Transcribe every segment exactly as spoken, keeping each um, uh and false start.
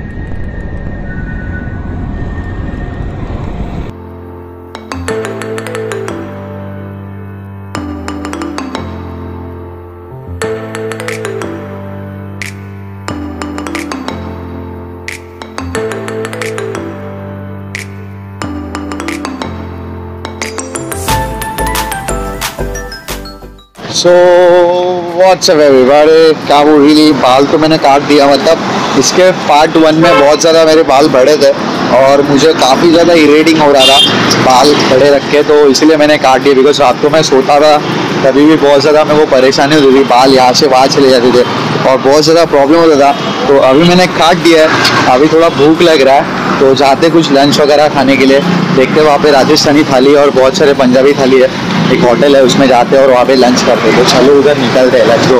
So what's up everybody, क्या वो really बाल तो मैंने काट दिया। मतलब इसके पार्ट वन में बहुत ज़्यादा मेरे बाल बड़े थे और मुझे काफ़ी ज़्यादा इरिटेटिंग हो रहा था बाल बड़े रख के, तो इसलिए मैंने काट दिया। बिकॉज रात को मैं सोता था तभी भी बहुत ज़्यादा मेरे को परेशानी होती थी, बाल यहाँ से वहाँ चले जाते थे और बहुत ज़्यादा प्रॉब्लम होता था। तो अभी मैंने काट दिया है। अभी थोड़ा भूख लग रहा है तो जाते कुछ लंच वगैरह खाने के लिए। देखते वहाँ पे राजस्थानी थाली और बहुत सारे पंजाबी थाली है, एक होटल है उसमें जाते हैं और वहाँ पे लंच करते हैं। तो चलो उधर निकलते हैं, लेट्स गो।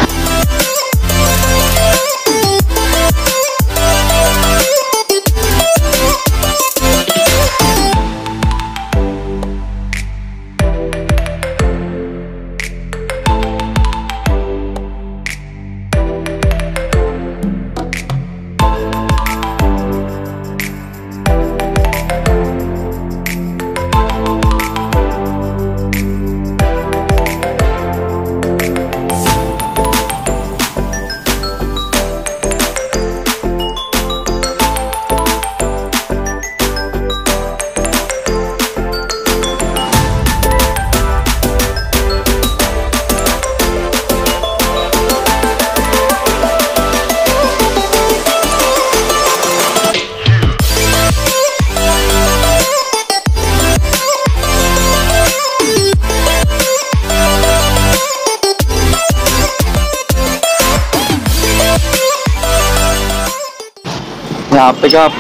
यहाँ पे का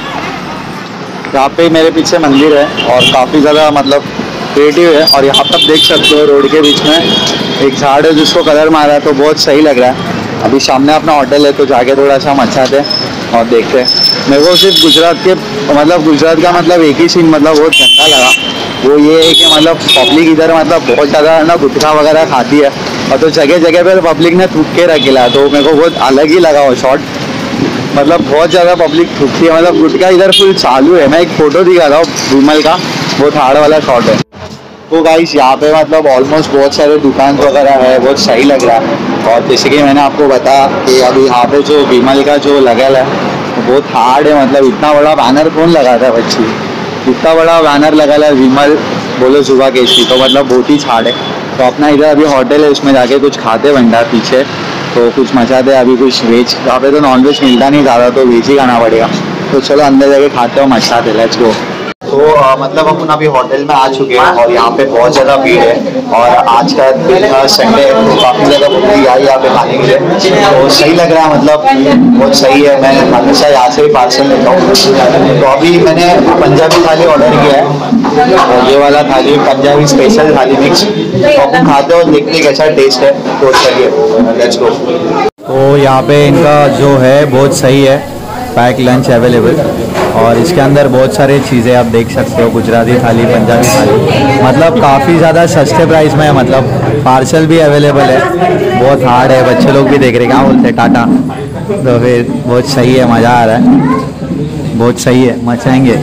यहाँ पे मेरे पीछे मंदिर है और काफ़ी ज़्यादा मतलब क्रिएटिव है। और यहाँ पर आप देख सकते हो रोड के बीच में एक झाड़ है जिसको कलर मारा है, तो बहुत सही लग रहा है। अभी सामने अपना होटल है तो जाके थोड़ा सा मचाते हैं और देखते हैं। मेरे को सिर्फ गुजरात के मतलब गुजरात का मतलब एक ही सीन मतलब बहुत गंदा लगा, वो ये है कि मतलब पब्लिक इधर मतलब बहुत ज़्यादा ना गुटखा वगैरह खाती है और तो जगह जगह पर पब्लिक ने थूक के रखेला, तो मेरे को बहुत अलग ही लगा वो शॉट। मतलब बहुत ज़्यादा पब्लिक थूकती है, मतलब गुटखा इधर फुल चालू है। मैं एक फ़ोटो दिखा रहा हूँ विमल का, वो थाड़ वाला शॉट है। तो गाइस यहाँ पे मतलब ऑलमोस्ट बहुत सारे दुकान वगैरह है, बहुत सही लग रहा है। और जैसे कि मैंने आपको बताया कि अभी यहाँ पे जो विमल का जो लगल है वो बहुत हार्ड है। मतलब इतना बड़ा बैनर कौन लगाता है बच्ची, इतना बड़ा बैनर लगल है विमल बोलो सुबह केसरी, तो मतलब बहुत ही हार्ड है। तो अपना इधर अभी होटल है उसमें जाके कुछ खाते भंडार पीछे, तो कुछ मचाते। अभी कुछ वेज, यहाँ पे तो नॉन वेज मिलता नहीं ज़्यादा, तो वेज ही खाना पड़ेगा। तो चलो अंदर जाके खाते हो मचाते, लेट्स गो। तो आ, मतलब अपन अभी होटल में आ चुके हैं और यहाँ पे बहुत ज़्यादा भीड़ है और आज का दिन संडे है तो काफ़ी ज़्यादा पब्लिक आई यहाँ पे खाने के लिए, तो सही लग रहा है। मतलब बहुत सही है। मैं हमेशा यहाँ से ही पार्सल लेता हूँ। तो अभी मैंने पंजाबी थाली ऑर्डर किया है और ये वाला थाली पंजाबी स्पेशल थाली मिक्स, तो अपन खाते हो देखते कैसा टेस्ट है। तो चलिए लेट्स गो। तो यहाँ पे इनका जो है बहुत सही है, पैक लंच अवेलेबल और इसके अंदर बहुत सारे चीज़ें आप देख सकते हो, गुजराती थाली, पंजाबी थाली, मतलब काफ़ी ज़्यादा सस्ते प्राइस में है। मतलब पार्सल भी अवेलेबल है। बहुत हार्ड है, बच्चे लोग भी देख रहे, क्या बोलते हैं टाटा। तो फिर बहुत सही है, मज़ा आ रहा है, बहुत सही है, मचाएंगे।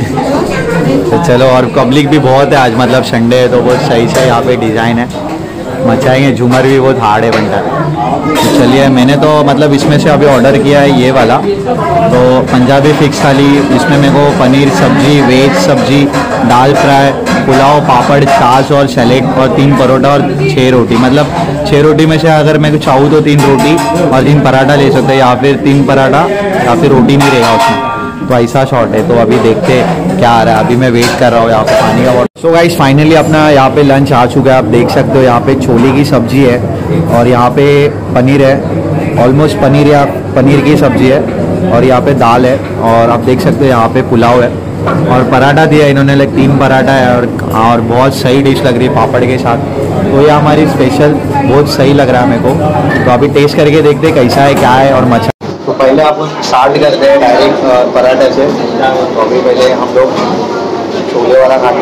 तो चलो, और पब्लिक भी बहुत है आज, मतलब संडे है तो बहुत सही से यहाँ पे डिज़ाइन है, मचाएंगे। झूमर भी बहुत हार्ड है बनता है। तो चलिए, मैंने तो मतलब इसमें से अभी ऑर्डर किया है ये वाला, तो पंजाबी फिक्स थाली। इसमें मेरे को पनीर सब्जी, वेज सब्जी, दाल फ्राई, पुलाव, पापड़, छाछ और सैलेड और तीन परोठा और छः रोटी। मतलब छः रोटी में से अगर मैं कुछ चाहूँ तो तीन रोटी और तीन पराठा ले सकते हैं, या फिर तीन पराठा या फिर रोटी नहीं रहेगा उसमें। तो ऐसा शॉट है। तो अभी देखते क्या आ रहा है। अभी मैं वेट कर रहा हूँ यहाँ पे पानी का। सो गाइस, फाइनली अपना यहाँ पे लंच आ चुका है। आप देख सकते हो यहाँ पे छोले की सब्जी है और यहाँ पे पनीर है, ऑलमोस्ट पनीर या पनीर की सब्जी है, और यहाँ पे दाल है, और आप देख सकते हो यहाँ पे पुलाव है और पराठा दिया इन्होंने, लाइक तीन पराठा है और और बहुत सही डिश लग रही है पापड़ के साथ। तो ये हमारी स्पेशल बहुत सही लग रहा है मेरे को। तो अभी टेस्ट करके देखते कैसा है, क्या है और मचा। तो पहले आप स्टार्ट करते हैं डायरेक्ट पराठे से। तो अभी पहले हम लोग छोले वाला खा के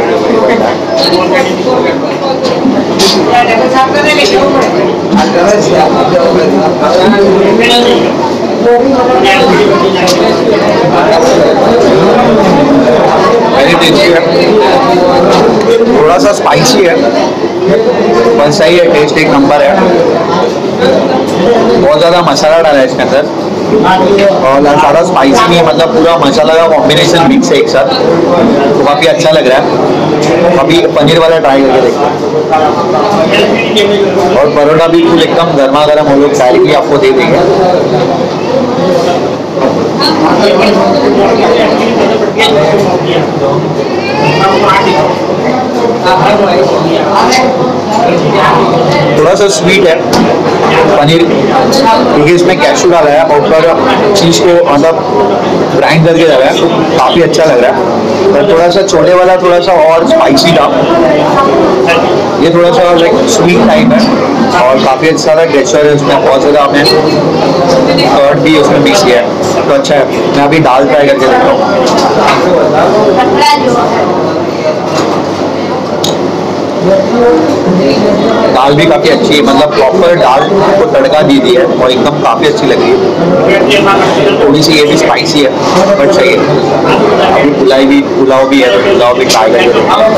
थोड़ा सा स्पाइसी है पर सही है, टेस्ट एक नंबर है। बहुत ज़्यादा मसाला डाला है इसके अंदर और ज़्यादा स्पाइसी नहीं है, मतलब पूरा मसाला का कॉम्बिनेशन मिक्स है एक साथ, तो काफ़ी अच्छा लग रहा है। अभी पनीर वाला ट्राई करके देखते हैं। और परोठा भी फुल एकदम गर्मा गर्म हम लोग डायरेक्टली आपको दे देंगे। थोड़ा सा स्वीट है पनीर क्योंकि इसमें कैशू डाला है और ऊपर चीज़ को मतलब ग्राइंड करके डाला है, तो काफ़ी अच्छा लग रहा है। और थोड़ा सा छोले वाला थोड़ा सा और स्पाइसी था, ये थोड़ा सा लाइक स्वीट टाइप है और काफ़ी अच्छा था। टेक्सचर है उसमें, बहुत ज़्यादा आपने कर्ड भी उसमें मिक्स किया है, तो अच्छा है। मैं अभी दाल ट्राई करके देखता हूँ। दाल भी काफ़ी अच्छी है, मतलब प्रॉपर दाल को तड़का दी दी है और एकदम काफ़ी अच्छी लगी है। थोड़ी सी ये भी स्पाइसी है बट सही है। अभी पुलाई भी पुलाव भी है, तो पुलाव भी ट्राई करके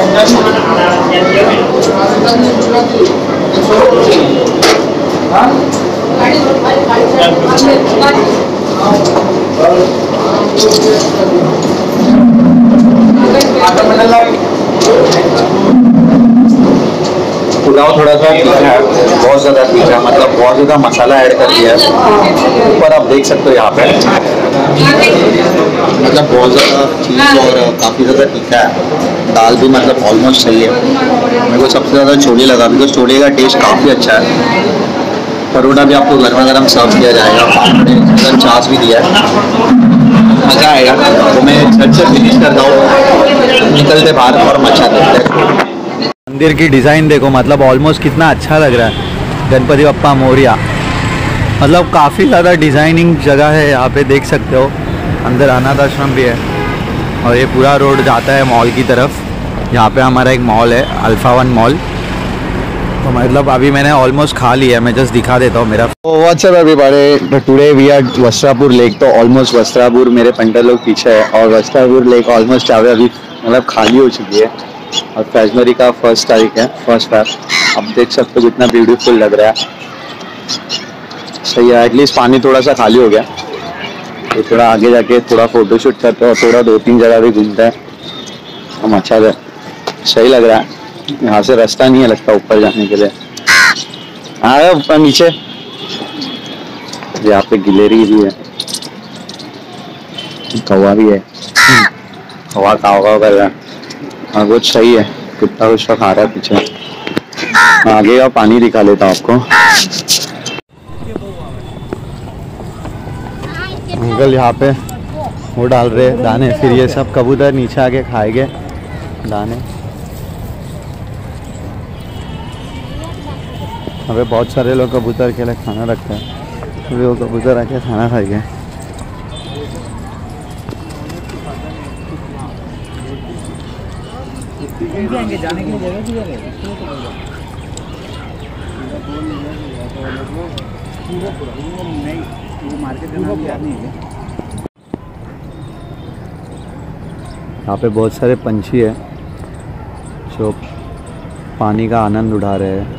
पुलाव थोड़ा सा तीखा है, बहुत ज़्यादा तीखा है, मतलब बहुत ज़्यादा मसाला ऐड कर दिया है ऊपर, आप देख सकते हो यहाँ पे, मतलब बहुत ज़्यादा चीज़ और काफ़ी ज़्यादा तीखा है। दाल भी मतलब ऑलमोस्ट सही है। मेरे को सबसे ज़्यादा छोले लगा बिकॉज छोले का टेस्ट काफ़ी अच्छा है। परोठा भी आपको गर्मा गर्म सर्व किया जाएगा, पापड़ छाछ भी दिया है, मज़ा आएगा। तो मैं झट से फिनिश करता हूँ, निकलते बाहर और मचा देते हैं। मंदिर की डिज़ाइन देखो, मतलब ऑलमोस्ट कितना अच्छा लग रहा है। गणपति बप्पा मोरिया, मतलब काफ़ी ज़्यादा डिज़ाइनिंग जगह है यहाँ पे, देख सकते हो। अंदर अनाथ आश्रम भी है और ये पूरा रोड जाता है मॉल की तरफ। यहाँ पे हमारा एक मॉल है, अल्फा वन मॉल। तो मतलब अभी मैंने ऑलमोस्ट खा लिया है, मैं जस्ट दिखा देता हूँ मेरा। What's up everybody, today we are Vastrapur lake. तो ऑलमोस्ट वस्त्रापुर मेरे पंटर लोग पीछे है और वस्त्रापुर लेक ऑलमोस्ट चावे अभी मतलब खाली हो चुकी है और फरवरी का फर्स्ट तारीख है, फर्स्ट बार। आप देख सकते हो कितना ब्यूटीफुल लग रहा है, सही है। एटलीस्ट पानी थोड़ा सा खाली हो गया, तो थोड़ा आगे जाके थोड़ा फोटोशूट करते हैं और थोड़ा दो तीन जगह भी घूमते हैं, हम अच्छा है, सही लग रहा है। यहाँ से रास्ता नहीं है लगता ऊपर जाने के लिए। आ रहा ऊपर नीचे, यहाँ पे गिलेरी भी है, कौवा भी है, कौवा काव काव कर रहा है। हाँ कुछ सही है, कितना कुछ तो खा रहा है पीछे। आगे का पानी दिखा लेता हूँ आपको। अंकल यहाँ पे वो डाल रहे दाने, फिर ये सब कबूतर नीचे आके खाएंगे दाने। अबे बहुत सारे लोग कबूतर के लिए खाना रखते हैं, तो वो कबूतर आके खाना खाएंगे। जाने की जगह किधर है? यहाँ पे बहुत सारे पंछी है जो पानी का आनंद उठा रहे हैं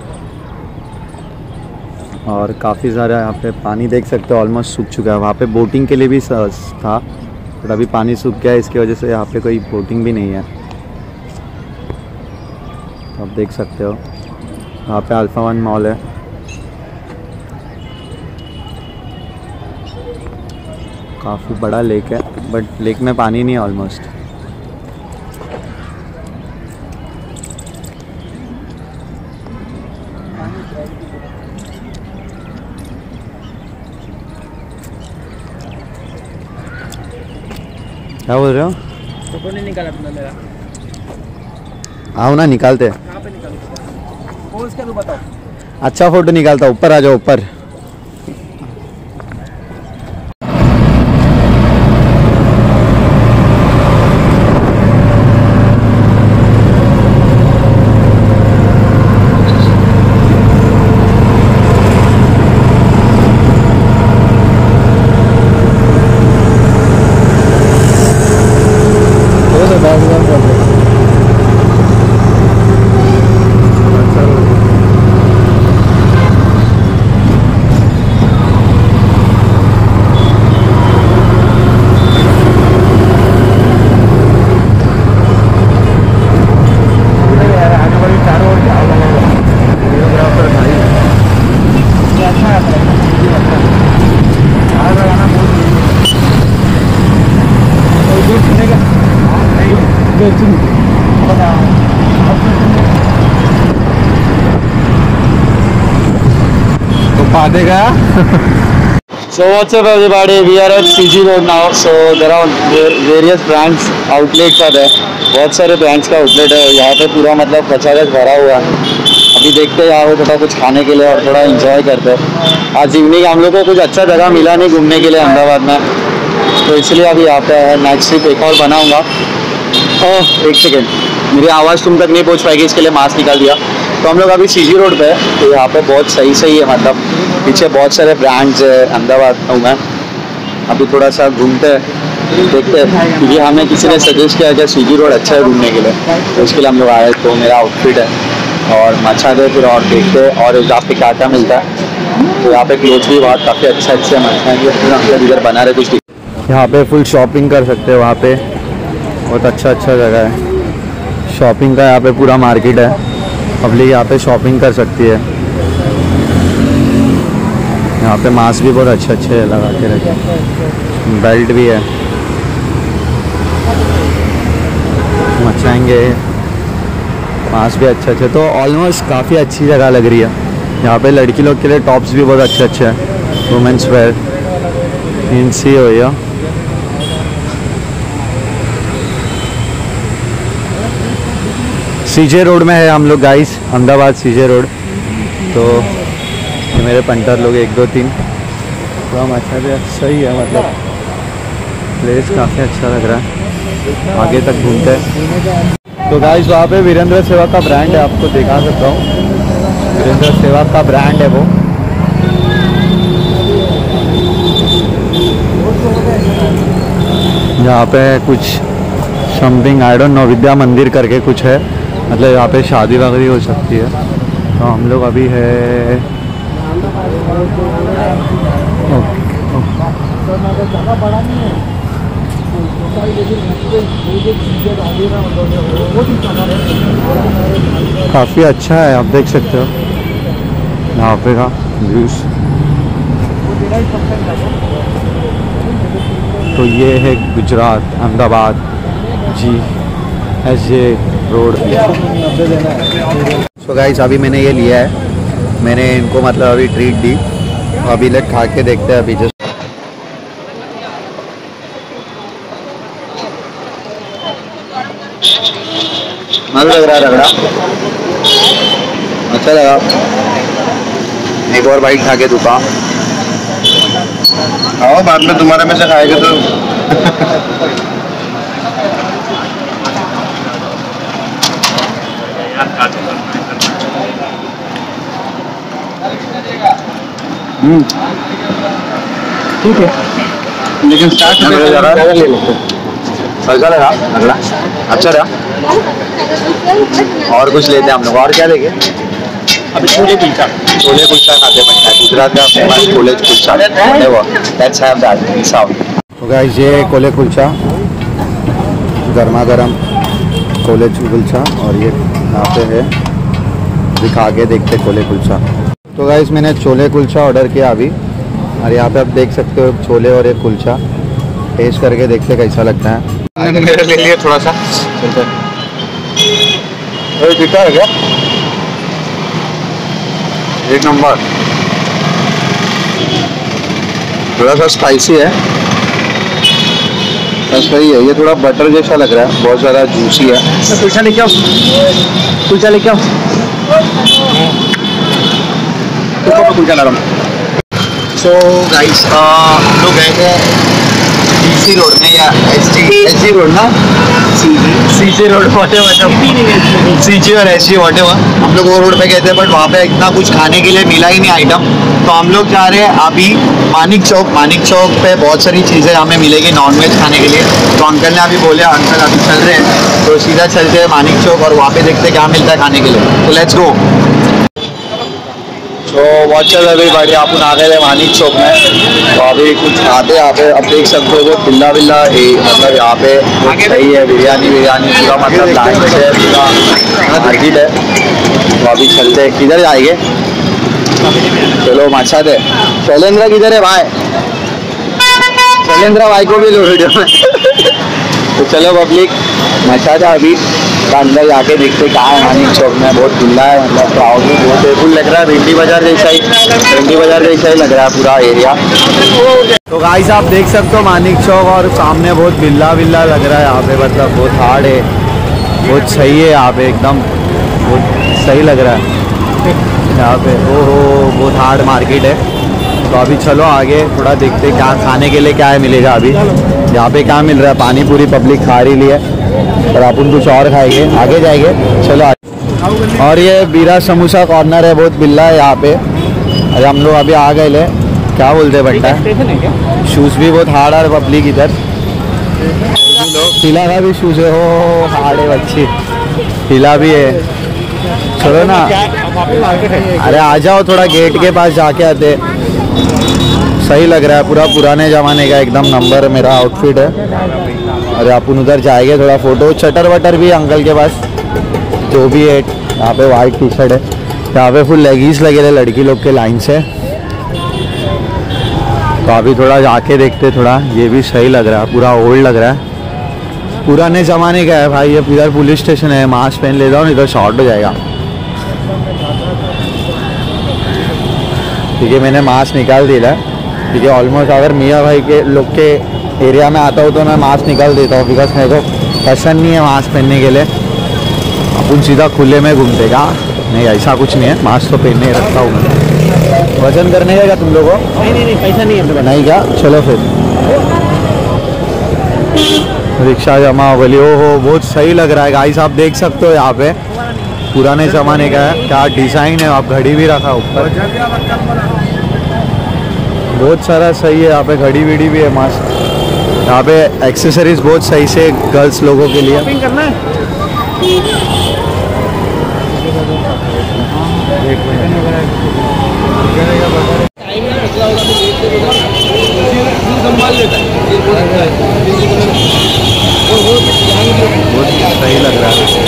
और काफ़ी सारा यहाँ पे पानी देख सकते हो ऑलमोस्ट सूख चुका है। वहाँ पे बोटिंग के लिए भी था बट अभी पानी सूख गया है, इसकी वजह से यहाँ पे कोई बोटिंग भी नहीं है। तो आप देख सकते हो यहाँ पे अल्फा वन मॉल है। काफ़ी बड़ा लेक है बट लेक में पानी नहीं है ऑलमोस्ट। क्या बोल रहे हो? फोटो नहीं निकाला तुमने मेरा। आओ ना निकालते। कहाँ पे निकालूं? पोज क्या तू बताओ। अच्छा फोटो निकालता, ऊपर आ जाओ ऊपर। तो पा देगा। So what's up everybody, we are at C G Road now. So there are various brands outlets are there. बहुत सारे ब्रांड्स का आउटलेट है यहाँ पे, पूरा मतलब खचाखच भरा हुआ है। अभी देखते हैं यहाँ पे थोड़ा कुछ खाने के लिए और थोड़ा एंजॉय करते हैं। आज इवनिंग हम लोग को कुछ अच्छा जगह मिला नहीं घूमने के लिए अहमदाबाद में, तो इसलिए अभी यहाँ पे है। नेक्स्ट ट्रिप एक और बनाऊँगा। ओह एक सेकेंड, मेरी आवाज़ तुम तक नहीं पहुँच पाएगी, इसके लिए मास्क निकाल दिया। तो हम लोग अभी सी जी रोड पे है, तो यहाँ पे बहुत सही सही है, मतलब पीछे बहुत सारे ब्रांड्स है। अहमदाबाद हूँ मैं, अभी थोड़ा सा घूमते हैं देखते हैं, क्योंकि हमें किसी ने सजेस्ट किया कि सी जी रोड अच्छा है घूमने के लिए, तो उसके लिए हम लोग आए। तो मेरा आउटफिट है और मचा दे फिर और देखते हैं, और यहाँ पे क्या क्या मिलता है। तो यहाँ पे क्लोथ भी बहुत काफ़ी अच्छा अच्छे मचा है, फिर हम लोग इधर बना रहे कुछ। यहाँ पे फुल शॉपिंग कर सकते हैं, वहाँ पे बहुत अच्छा अच्छा जगह है शॉपिंग का। यहाँ पे पूरा मार्केट है, पब्लिक यहाँ पे शॉपिंग कर सकती है। यहाँ पे मास्क भी बहुत अच्छे अच्छे लगा के रखे, बेल्ट भी है, मचाएंगे मास्क भी अच्छे अच्छे। तो ऑलमोस्ट काफ़ी अच्छी जगह लग रही है। यहाँ पे लड़की लोग के लिए टॉप्स भी बहुत अच्छे अच्छे हैं, वुमेंस वेयर इनसी हो या सीजे रोड में है हम लोग गाइस, अहमदाबाद सीजे रोड। तो ये मेरे पंटर लोग एक दो तीन, तो हम अच्छा भी सही है, मतलब प्लेस काफ़ी अच्छा लग रहा है। आगे तक घूमते हैं। तो गाइस वहाँ पे वीरेंद्र सेवा का ब्रांड है, आपको दिखा सकता हूँ। वीरेंद्र सेवा का ब्रांड है वो। यहाँ पे कुछ something I don't know, Vidya Mandir करके कुछ है, मतलब यहाँ पे शादी वगैरह हो सकती है। तो हम लोग अभी है काफ़ी अच्छा है, आप देख सकते हो यहाँ पे का व्यूज। तो ये है Gujarat Ahmedabad G S J road. So guys अभी मैंने ये लिया है, मैंने इनको मतलब अभी ट्रीट दी, तो अभी लेट खा के देखते हैं। अभी जस्ट मज़ा लग रहा है, रगड़ा अच्छा लगा। एक और बाइट खा के दुका आओ, बाद में तुम्हारे में से खाएगा तो हम्म ठीक है, लेकिन स्टार्ट ले लेते। कैसा लगा? लगा अच्छा रहा। और कुछ लेते हैं हम लोग, और क्या देंगे? अभी छोले कुलचा, छोले कुलचा खाते बनता है गुजरात का famous chole kulcha. Let's have that in south. तो गाइस ये कोले कुलचा, गर्मा गर्म कोले कुलचा, और ये यहाँ पे है, दिखा के देखते कोले कुलचा। तो गाइस मैंने छोले कुलचा ऑर्डर किया अभी, और यहाँ पे आप देख सकते हो छोले और एक कुलचा। टेस्ट करके देखते कैसा लगता है। मेरे ले लिए थोड़ा सा, कितना है क्या? एक नंबर, थोड़ा सा स्पाइसी है, सही है। ये थोड़ा बटर जैसा लग रहा है, बहुत ज़्यादा जूसी है। कुलचा लेके आओ, कुलचा लेके आओ, कुलचा ला रहा हूँ। सो गाइस हम लोग गए थे सी रोड में, या S G S G road ना, सी जी सी जी रोड वाटे वाटे सी जी और एस जी वाटे हुआ। हम लोग वो रोड पे गए थे, बट वहाँ पे इतना कुछ खाने के लिए मिला ही नहीं आइटम। तो हम लोग जा रहे हैं अभी मानिक चौक। मानिक चौक पे बहुत सारी चीज़ें हमें मिलेगी नॉनवेज खाने के लिए। तो अंकल ने अभी बोले, अंकल अभी चल रहे हैं, तो सीधा चलते हैं मानिक चौक और वहाँ पे देखते क्या मिलता है खाने के लिए। तो लेट्स गो। तो वॉच चल रही भाई, अपन आ गए थे मानिक चौक में। तो अभी कुछ खाते यहाँ पे, अब देख सकते हो वो बिल्ला बिल्ला मतलब यहाँ पे सही है, बिरयानी बिरयानी पूरा मतलब लाइन से पूरा मार्केट है। तो अभी चलते हैं, किधर जाएंगे? चलो मचा दे। शैलेंद्र किधर है भाई? शैलेंद्र भाई को भी लो वीडियो में। तो चलो पब्लिक मचा था अभी तो अंदर जाके देखते कहाँ है मानिक चौक में। बहुत खुला है, मतलब क्राउड भी बहुत है, फुल लग रहा है भिंडी बाजार जैसा ही भिंडी बाजार जैसा ही लग रहा है पूरा एरिया। तो गाइस आप देख सकते हो मानिक चौक और सामने बहुत बिल्ला बिल्ला लग रहा है यहाँ पे, मतलब बहुत हार्ड है, बहुत सही है यहाँ पे, एकदम बहुत सही लग रहा है यहाँ पे। ओ हो बहुत हार्ड मार्केट है। तो अभी चलो आगे थोड़ा देखते क्या खाने के लिए क्या है मिलेगा। अभी यहाँ पे क्या मिल रहा है, पानी पूरी पब्लिक खा रही है और अपन कुछ और खाएंगे, आगे जाएंगे चलो आगे। और ये बीरा समोसा कॉर्नर है, बहुत बिल्ला है यहाँ पे। अरे हम लोग अभी आ गए ले, क्या बोलते बंटा शूज़ भी बहुत हार्ड है पब्लिक इधर। पीला का भी शूज़ है, हो हार्ड है अच्छी, पीला भी है। चलो ना अरे आ जाओ, थोड़ा गेट के पास जाके आते, सही लग रहा है, पूरा पुराने ज़माने का एकदम नंबर मेरा आउटफिट है। और अपन उधर जाएंगे थोड़ा फोटो, चटर वटर भी अंकल के पास जो भी है। यहाँ पे वाइट टी शर्ट है, यहाँ पे फुल लेगीज लगे थे लड़की लोग के लाइन से। तो अभी थोड़ा जाके देखते, थोड़ा ये भी सही लग रहा है, पूरा ओल्ड लग रहा है, पुराने ज़माने का है भाई। ये इधर पुलिस स्टेशन है, मास्क पहन लेता हूँ, इधर शॉर्ट हो जाएगा। ठीक है मैंने मास्क निकाल दिया है, ठीक है। ऑलमोस्ट अगर मियाँ भाई के लोग के एरिया में आता हूँ तो मैं मास्क निकाल देता हूँ, बिकॉज मेरे को पसंद नहीं है मास्क पहनने के लिए। अपन सीधा खुले में घूमते का नहीं, ऐसा कुछ नहीं है, मास्क तो पहनने रखता हूँ मैं। वजन करने का क्या तुम लोगों को? नहीं नहीं नहीं पैसा नहीं है नहीं क्या, चलो फिर रिक्शा जमा बोली। ओ हो बहुत सही लग रहा है गाइस, आप देख सकते हो यहाँ पे पुराने ज़माने का है, क्या डिज़ाइन है। आप घड़ी भी रखा ऊपर, बहुत सारा सही है यहाँ पे, घड़ी वीड़ी भी है मस्त। यहाँ पे एक्सेसरीज बहुत सही से गर्ल्स लोगों के लिए। शॉपिंग करना है बहुत सही लग रहा है,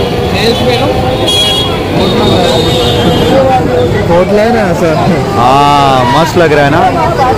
हाँ मस्त लग रहा है ना,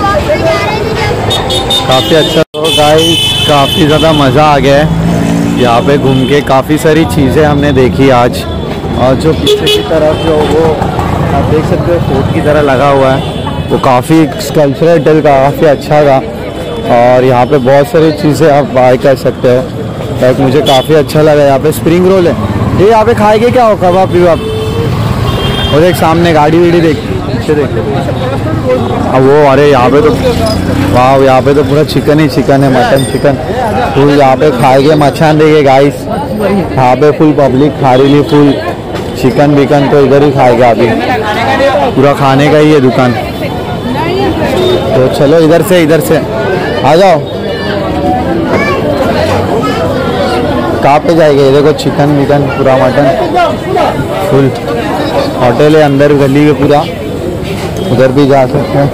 काफ़ी अच्छा। तो गाइस काफ़ी ज़्यादा मज़ा आ गया है यहाँ पे घूम के, काफ़ी सारी चीज़ें हमने देखी आज। और जो पीछे की तरफ जो वो आप देख सकते हो फोर्ट की तरह लगा हुआ है, वो काफ़ी कल्चरल काफ़ी अच्छा था। और यहाँ पे बहुत सारी चीज़ें आप बाय कर सकते हो। लाइक मुझे काफ़ी अच्छा लगा, यहाँ पे स्प्रिंग रोल है। ये यहाँ पे खाएंगे क्या हो, कबाब विबाब। और एक सामने गाड़ी वीड़ी देख, पीछे देख, अब वो अरे यहाँ पे तो वाह, यहाँ पे तो पूरा चिकन ही चिकन है, मटन चिकन फुल। यहाँ पे खाएंगे मच्छान देंगे गाइस, यहाँ पे फुल पब्लिक खा रही, फुल चिकन बिकन तो इधर ही खाएगा अभी, पूरा खाने का ही है दुकान। तो चलो इधर से इधर से आ जाओ, कहाँ पे जाएंगे। ये देखो चिकन विकन पूरा मटन फुल, होटल है अंदर गली के पूरा, उधर भी जा सकते हैं।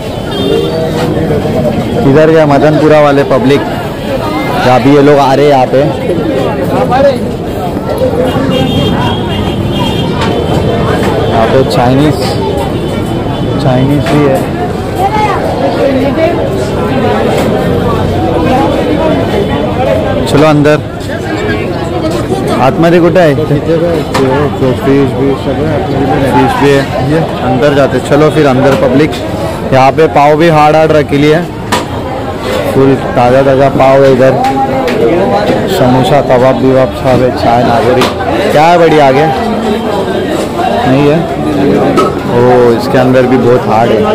इधर क्या मदनपुरा वाले पब्लिक, जहाँ भी ये लोग आ रहे हैं यहाँ पे। यहाँ पे चाइनीज चाइनीज भी है। चलो अंदर, आतमध्ये कुठे आहे? फिश भी फिश भी है, अंदर जाते। चलो फिर अंदर पब्लिक। यहाँ पे पाव भी हार्ड हार्ड रखी ली है, फुल ताज़ा ताज़ा पाव है इधर। समोसा कबाब विबाब सब है, चाय नागरी क्या है बढ़िया आगे नहीं है। ओ इसके अंदर भी बहुत हार्ड है,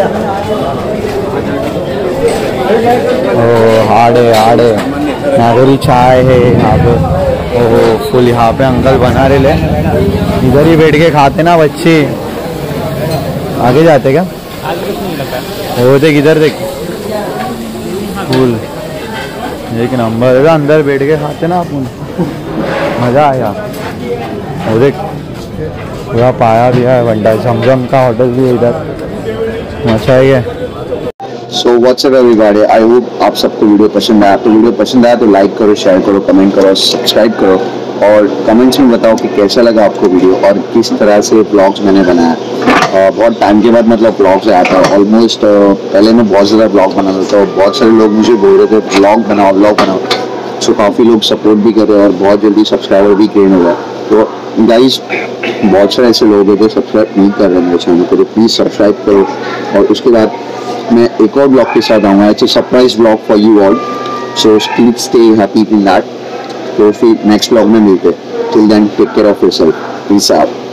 ओ हार्ड है हार्ड है। नागरी चाय है यहाँ पे, ओहो फुल। यहाँ पे अंकल बना रहे ले, इधर ही बैठ के खाते ना बच्चे। आगे जाते क्या? वो देख इधर देख, फुल एक नंबर है। अंदर बैठ के खाते ना अपन, मज़ा आया। वो देख पूरा पाया भी है बंडा, झमझम का होटल भी है इधर, मचा ही है। So what's up everybody, I hope आप सबको वीडियो पसंद आया। तो वीडियो पसंद आया तो लाइक करो, शेयर करो, कमेंट करो, सब्सक्राइब करो और कमेंट्स में बताओ कि कैसा लगा आपको वीडियो और किस तरह से ब्लॉग्स मैंने बनाया। uh, बहुत टाइम के बाद मतलब ब्लॉग्स आया था ऑलमोस्ट। uh, पहले मैं बहुत ज़्यादा ब्लॉग बनाता था, तो बहुत सारे लोग मुझे बोल रहे थे ब्लॉग बनाओ ब्लॉग बनाओ। सो काफ़ी लोग सपोर्ट भी कर रहे हैं और बहुत जल्दी सब्सक्राइबर भी गेन हो गया। तो गाइस बहुत सारे ऐसे लोग हैं जो सब्सक्राइब नहीं कर रहे हैं मेरे चैनल को, तो प्लीज़ सब्सक्राइब करो। और उसके बाद मैं एक और ब्लॉग के साथ आऊँगा, it's a surprise blog for you all, so please stay happy in that. तो फिर नेक्स्ट ब्लॉग में मिलते हैं। Till then take care of yourself, peace out.